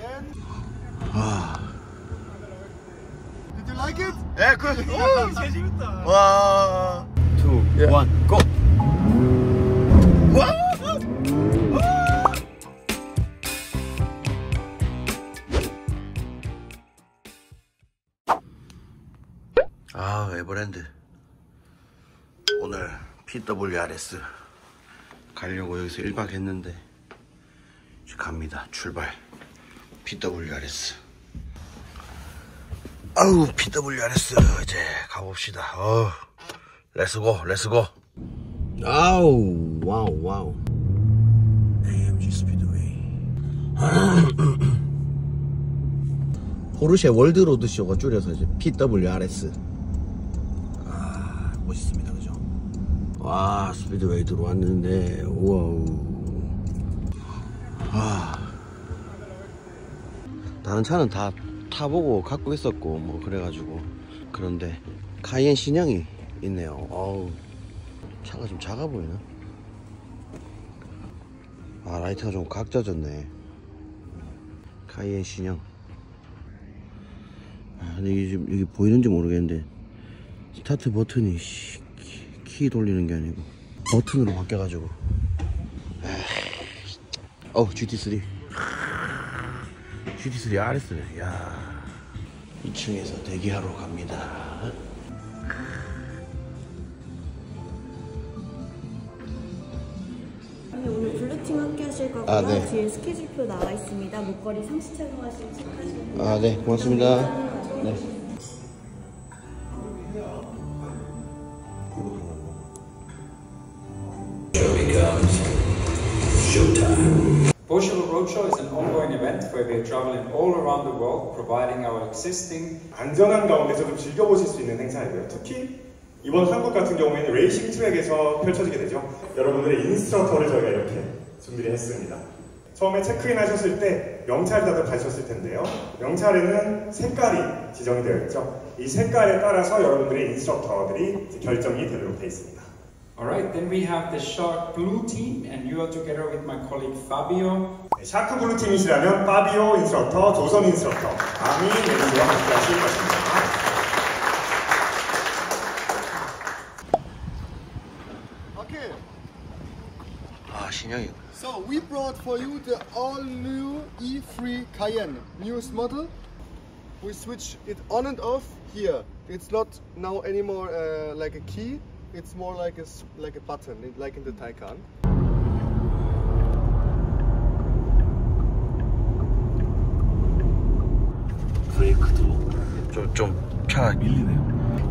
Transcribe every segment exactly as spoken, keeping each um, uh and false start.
아. Did you like it? 네, good. 오, 개 재밌다. 와. two, one, go. 와. 아, 에버랜드. 오늘 피더블유알에스 가려고 여기서 일 박 했는데 이제 갑니다. 출발. 피더블유알에스. 아우, 피더블유알에스 이제 가봅시다. 어, 렛츠고, 렛츠고. 아우, 와우, 와우. 에이엠지 스피드웨이. 포르쉐 월드로드쇼가 줄여서 이제 피더블유알에스. 아, 멋있습니다, 그죠? 와, 스피드웨이 들어왔는데, 우와우. 아, 다른 차는 다 타보고 갖고 있었고 뭐 그래가지고. 그런데 카이엔 신형이 있네요. 어우, 차가 좀 작아 보이나? 아, 라이트가 좀 각져졌네. 카이엔 신형. 아, 근데 이게 지금 여기 보이는지 모르겠는데 스타트 버튼이 키, 키 돌리는 게 아니고 버튼으로 바뀌어가지고. 어, 지티쓰리. 지티쓰리 알에스네. 야, 이 층에서 대기하러 갑니다. 오늘 블루팀 함께 하실 거고요. 아, 네. 뒤에 스케줄표 나와 있습니다. 목걸이 상시 착용하시면 체크하시면. 아, 네, 고맙습니다. 네. Portugal Roadshow is an ongoing event where we are traveling all around the world, providing our existing 안전한 가운데서 좀 즐겨보실 수 있는 행사이고요. 특히 이번 한국 같은 경우에는 레이싱 트랙에서 펼쳐지게 되죠. 여러분들의 인스트럭터를 저희가 이렇게 준비를 했습니다. 처음에 체크인 하셨을 때 명찰 다들 가셨을 텐데요. 명찰에는 색깔이 지정이 되어 있죠. 이 색깔에 따라서 여러분들의 인스트럭터들이 결정이 되도록 되어 있습니다. Alright, then we have the Shark Blue team, and you are together with my colleague Fabio. 네, 샤크 블루 팀이시라면 파비오 인스트럭터, 조선 인스트럭터, 아미 레이와 함께 하실 것입니다. Okay. 아, 신형이. So we brought for you the all-new E three Cayenne, newest model. We switch it on and off here. It's not now anymore uh, like a key. It's more like a like a button, like in the Taycan. 브레이크도 좀 좀 차가 밀리네요.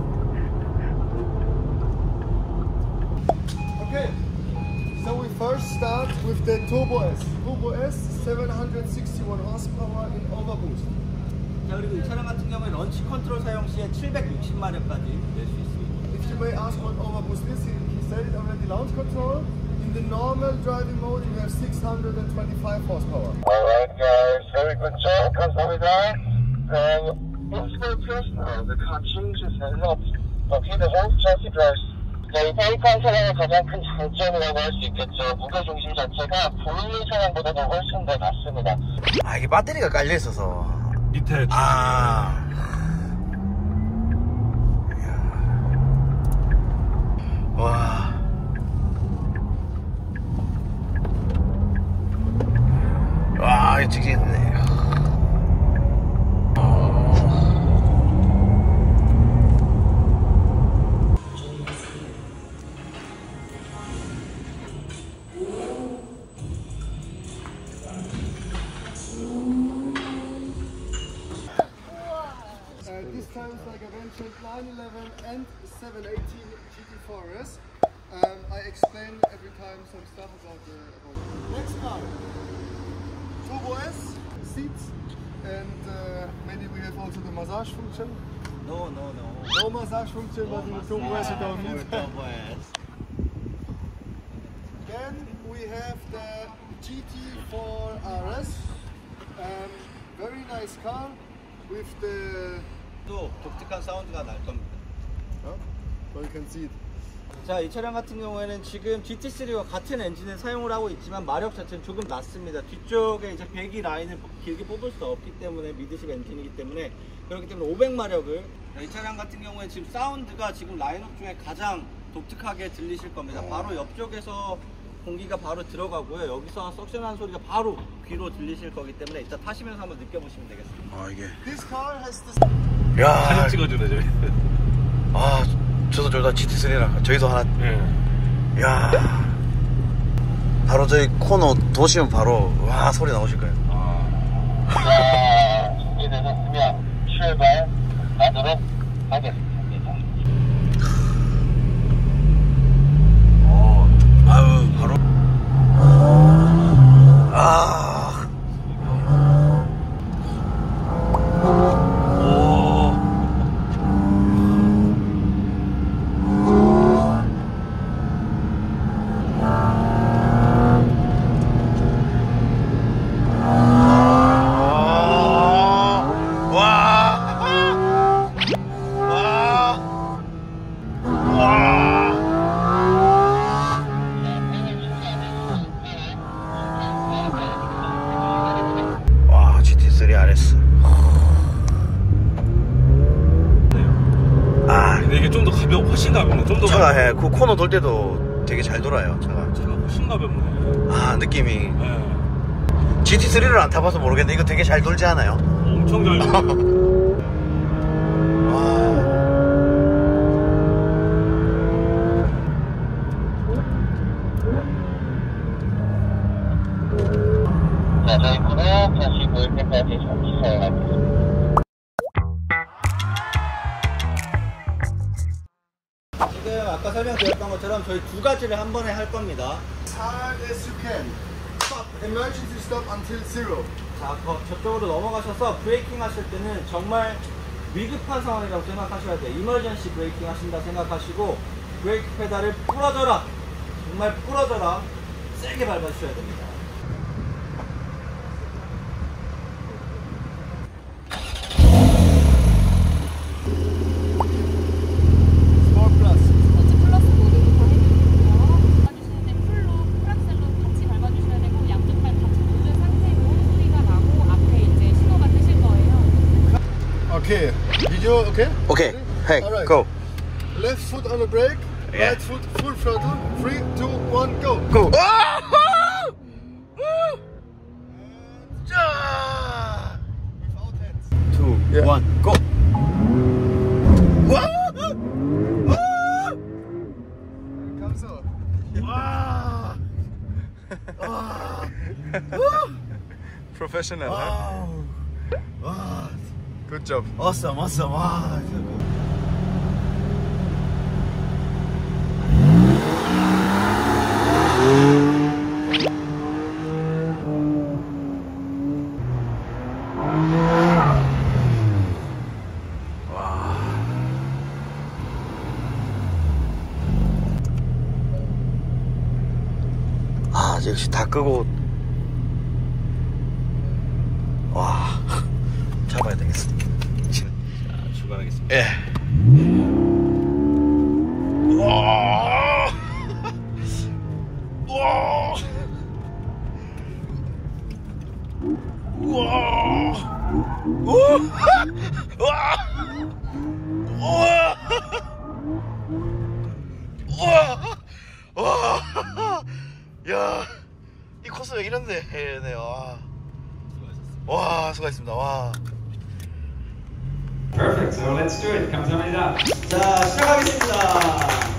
Okay. So we first start with the Turbo S. Turbo S, seven hundred sixty-one horsepower in overboost. 자, 그리고 이 차량 같은 경우에 런치 컨트롤 사용 시에 칠백육십 마력까지 낼 수 있습니다. If you may ask what overboost is, he, he said it already. Launch control. In the normal driving mode, you have six hundred twenty-five horsepower. Alright guys, very good job. 감사합니다. Um, Oscar Personal, the car changes a lot. Okay, the whole chassis drives. 네, 이 타이칸 차량의 가장 큰 장점이라고 할 수 있겠죠. 무게중심 자체가 보이는 차량보다도 훨씬 더 낮습니다. 아, 이게 배터리가 깔려 있어서 밑에. 아. 와. 와, 이거 찍겠네. Uh, this time it's like I mentioned nine eleven and seven eighteen G T four S. Um, I explain every time some stuff about the about the next car. Turbo S, seats, and uh, maybe we have also the massage function. No, no, no. No massage function, but in the Turbo S you don't need. Then we have the G T four R S. Um, very nice car with the 또 독특한 사운드가 날 겁니다. Huh? So you can see it. 자, 이 차량 같은 경우에는 지금 지티 쓰리와 같은 엔진을 사용을 하고 있지만 마력 자체는 조금 낮습니다. 뒤쪽에 이제 배기 라인을 길게 뽑을 수 없기 때문에 미드십 엔진이기 때문에 그렇기 때문에 오백 마력을 이 차량 같은 경우에 지금 사운드가 지금 라인업 중에 가장 독특하게 들리실 겁니다. 바로 옆쪽에서 공기가 바로 들어가고요. 여기서 석션하는 소리가 바로 귀로 들리실 거기 때문에 이따 타시면서 한번 느껴보시면 되겠습니다. 아 이게 This car has this. 야 사진 찍어주네 저기. 아 저도 저다 지티 쓰리랑 저희도 하나. 예. 야 바로 저희 코너 도시면 바로 와 소리 나오실 거예요. 자, 준비되셨으면 출발하도록 하겠습니다. 어 아유 바로 아. 훨씬 가볍네. 좀 더 차가 해. 그 코너 돌 때도 되게 잘 돌아요. 차가. 차가 훨씬 가볍네. 아 느낌이. 네. 지티 쓰리를 안 타봐서 모르겠는데 이거 되게 잘 돌지 않아요? 엄청 잘 돌아요. 자, 저희 무릎 다시 보일 때까지 잠시 사용하겠습니다. 지금 아까 설명드렸던 것처럼 저희 두 가지를 한 번에 할 겁니다. As hard as you can. Stop. Emergency stop until zero. 자, 거, 저쪽으로 넘어가셔서 브레이킹 하실 때는 정말 위급한 상황이라고 생각하셔야 돼요. 이머전시 브레이킹 하신다 생각하시고 브레이크 페달을 부러져라, 정말 부러져라 세게 밟아주셔야 됩니다. Small plus. 스포츠 플러스 모드로 다 해주시고요. 밟아주시는 데 풀로, 풀악셀로 같이 밟아주셔야 되고 양쪽 발 같이 누른 상태로 소리가 나고 앞에 이제 신호가 뜨실 거예요. Okay. Video okay? 오케이. Hey, Alright. go. Left foot on the brake. Yeah. Right foot full throttle. Three, two, one, go. Go. 자. Without hands. Two, Yeah. one, go. Come so. Professional. Good job. Awesome, awesome. 와. 아, 역시 다 끄고 와 잡아야 되겠어. 자, 출발하겠습니다. 예. 와. 와. 와. 와. 와. 와. 야, 이 코스가 이런데 해네요. 와. 와, 수고하셨습니다. 와. Perfect. So let's do it. 감사합니다. 자, 시작하겠습니다.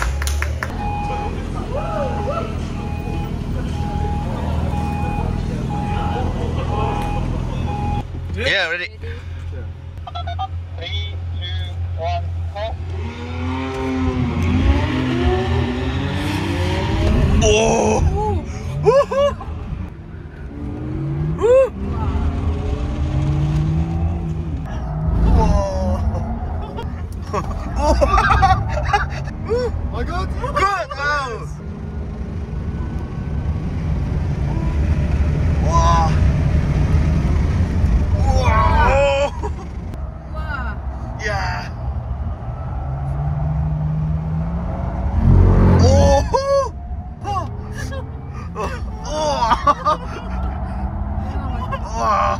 Yeah, ready. three, two, one, go. 오. My God. Good. Wow. 와. 와. 와.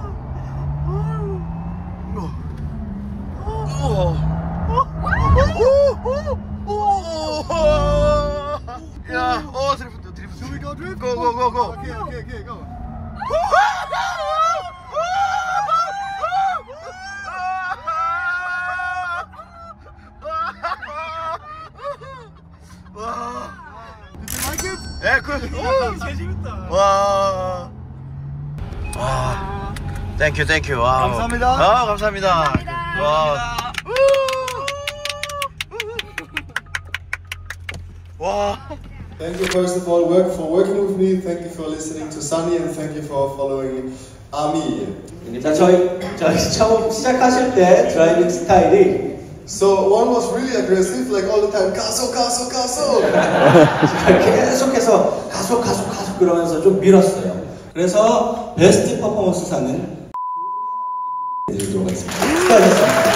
야, 어 드리프트 드리프트. Should we go drift? Go go go go. Okay, okay, okay, go. 와. Did you like it? 예, 그. 개 재밌다. 와. 와. 땡큐 땡큐. 와. 감사합니다. 아, 감사합니다. 와. 와. Thank you first of all work for working with me. Thank you for listening to Sunny and thank you for following Ami. 자, 저희 저희 처음 시작하실 때 드라이빙 스타일이 So one was really aggressive, like all the time, 가속, 가속, 가속. 계속해서 가속 가속 가속 그러면서 좀 밀었어요. 그래서 베스트 퍼포먼스 상은 드리도록 하겠습니다. 수고하셨습니다.